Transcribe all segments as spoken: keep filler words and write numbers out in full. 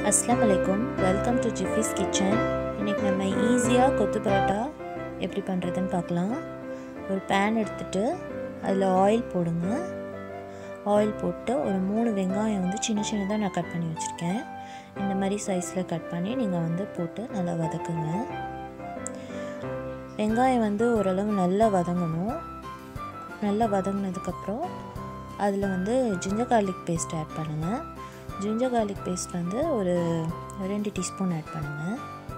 अस्सलाम वालेकुम welcome to ஜிஃபிஸ் kitchen. இன்றைக்கி நம்ம ஈஸியாக கொத்து பரோட்டா எப்படி பண்ணுறதுன்னு பார்க்கலாம். ஒரு பேன் எடுத்துகிட்டு அதில் ஆயில் போடுங்க. ஆயில் போட்டு ஒரு மூணு வெங்காயம் வந்து சின்ன சின்னதாக நான் கட் பண்ணி வச்சுருக்கேன். இந்த மாதிரி சைஸில் கட் பண்ணி நீங்கள் வந்து போட்டு நல்லா வதக்குங்க. வெங்காயம் வந்து ஓரளவு நல்லா வதங்கணும். நல்லா வதங்கினதுக்கப்புறம் அதில் வந்து ஜிஞ்சர் கார்லிக் பேஸ்ட் ஆட் பண்ணுங்கள். ஜிஞ்சர் கார்லிக் பேஸ்ட் வந்து ஒரு ரெண்டு டீஸ்பூன் ஆட் பண்ணுங்கள்.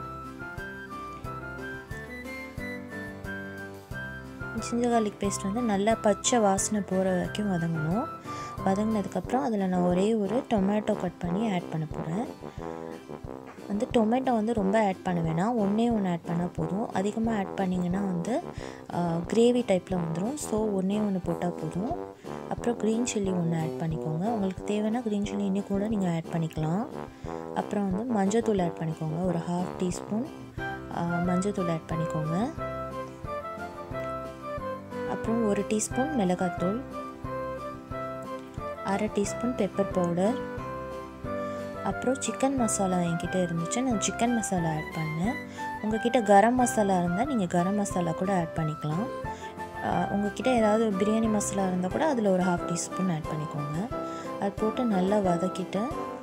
ஜிஞ்சர் கார்லிக் பேஸ்ட் வந்து நல்லா பச்சை வாசனை போகிற வரைக்கும் வதங்கணும். வதங்கினதுக்கப்புறம் அதில் நான் ஒரே ஒரு டொமேட்டோ கட் பண்ணி ஆட் பண்ண போகிறேன். வந்து டொமேட்டோ வந்து ரொம்ப ஆட் பண்ண வேணாம், ஒன்றே ஒன்று ஆட் பண்ணால் போதும். அதிகமாக ஆட் பண்ணிங்கன்னா வந்து கிரேவி டைப்பில் வந்துடும். ஸோ ஒன்றே ஒன்று போட்டால் போதும். அப்புறம் க்ரீன் சில்லி ஒன்று ஆட் பண்ணிக்கோங்க. உங்களுக்கு தேவைன்னா க்ரீன் சில்லி இன்னும் கூட நீங்கள் ஆட் பண்ணிக்கலாம். அப்புறம் வந்து மஞ்சள்தூள் ஆட் பண்ணிக்கோங்க. ஒரு ஹாஃப் டீஸ்பூன் மஞ்சள்தூள் ஆட் பண்ணிக்கோங்க. அப்புறம் ஒரு டீஸ்பூன் மிளகாத்தூள், அரை டீஸ்பூன் பெப்பர் பவுடர், அப்புறம் சிக்கன் மசாலா என்கிட்ட இருந்துச்சு, நான் சிக்கன் மசாலா ஆட் பண்ணேன். உங்கள் கிட்டே கரம் மசாலா இருந்தால் நீங்கள் கரம் மசாலா கூட ஆட் பண்ணிக்கலாம். உங்கள்கிட்ட ஏதாவது பிரியாணி மசாலா இருந்தால் கூட அதில் ஒரு ஹாஃப் டீஸ்பூன் ஆட் பண்ணிக்கோங்க. அது போட்டு நல்லா வதக்கிட்டு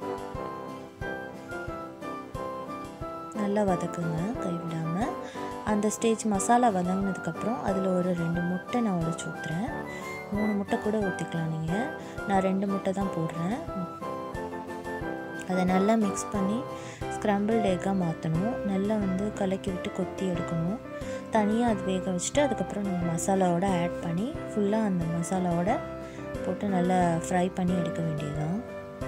நல்லா வதக்குங்க கைவிடாமல். அந்த ஸ்டேஜ் மசாலா வதங்கினதுக்கப்புறம் அதில் ஒரு ரெண்டு முட்டை நான் உடைச்சி ஊற்றுறேன். மூணு முட்டை கூட ஊற்றிக்கலாம் நீங்கள். நான் ரெண்டு முட்டை தான் போடுறேன். அதை நல்லா மிக்ஸ் பண்ணி ஸ்க்ரம்பிள்டு எக்காக மாற்றணும். நல்லா வந்து கலக்கி விட்டு கொத்தி எடுக்கணும். தனியாக அது வேக வச்சுட்டு அதுக்கப்புறம் நம்ம மசாலாவோட ஆட் பண்ணி ஃபுல்லாக அந்த மசாலாவோட போட்டு நல்லா ஃப்ரை பண்ணி எடுக்க வேண்டியதுதான்.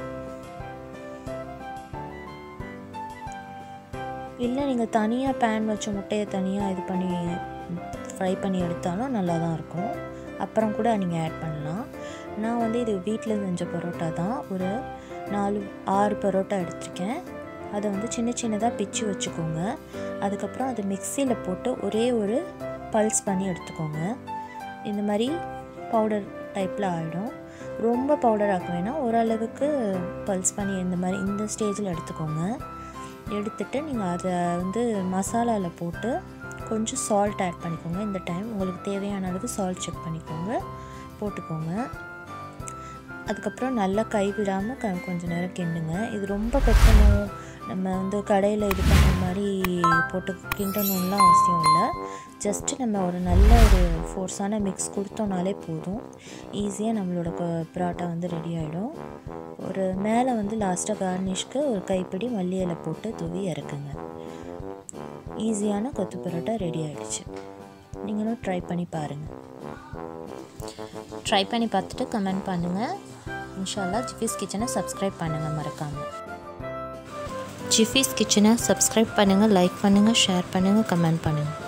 இல்லை நீங்கள் தனியாக பேன் வச்ச முட்டையை தனியாக இது பண்ணி ஃப்ரை பண்ணி எடுத்தாலும் நல்லா தான் இருக்கும். அப்புறம் கூட நீங்கள் ஆட் பண்ணலாம். நான் வந்து இது வீட்டில் செஞ்ச பரோட்டா தான். ஒரு நாலு ஆறு பரோட்டா எடுத்துருக்கேன். அதை வந்து சின்ன சின்னதாக பிச்சு வச்சுக்கோங்க. அதுக்கப்புறம் அது மிக்சியில் போட்டு ஒரே ஒரு பல்ஸ் பண்ணி எடுத்துக்கோங்க. இந்த மாதிரி பவுடர் டைப்பில் ஆகிடும். ரொம்ப பவுடர் ஆக்க வேணாம், ஓரளவுக்கு பல்ஸ் பண்ணி இந்த மாதிரி இந்த ஸ்டேஜில் எடுத்துக்கோங்க. எடுத்துகிட்டு நீங்கள் அதை வந்து மசாலாவில் போட்டு கொஞ்சம் சால்ட் ஆட் பண்ணிக்கோங்க. இந்த டைம் உங்களுக்கு தேவையான அளவு சால்ட் செக் பண்ணிக்கோங்க, போட்டுக்கோங்க. அதுக்கப்புறம் நல்லா கைவிடாமல் க கொஞ்சம் நேரம் கிண்டுங்க. இது ரொம்ப கொத்தணும், நம்ம வந்து கடையில் இது பண்ணுற மாதிரி போட்டு கிண்டணும்லாம் அவசியம் இல்லை. ஜஸ்ட்டு நம்ம ஒரு நல்ல ஒரு ஃபோர்ஸான மிக்ஸ் கொடுத்தோம்னாலே போதும். ஈஸியாக நம்மளோட பரோட்டா வந்து ரெடி ஆகிடும். ஒரு மேலே வந்து லாஸ்ட்டாக கார்னிஷ்க்கு ஒரு கைப்பிடி மல்லி இலை போட்டு தூவி இறக்குங்க. ஈஸியான கொத்து பரோட்டா ரெடி ஆகிடுச்சு. நீங்களும் ட்ரை பண்ணி பாருங்கள். ட்ரை பண்ணி பார்த்துட்டு கமெண்ட் பண்ணுங்கள். இன்ஷா அல்லாஹ் ஜிஃபிஸ் கிச்சனை சப்ஸ்கிரைப் பண்ணுங்கள் மறக்காமல். ஜிஃபிஸ் கிச்சனை சப்ஸ்கிரைப் பண்ணுங்கள், லைக் பண்ணுங்கள், ஷேர் பண்ணுங்கள், கமெண்ட் பண்ணுங்கள்.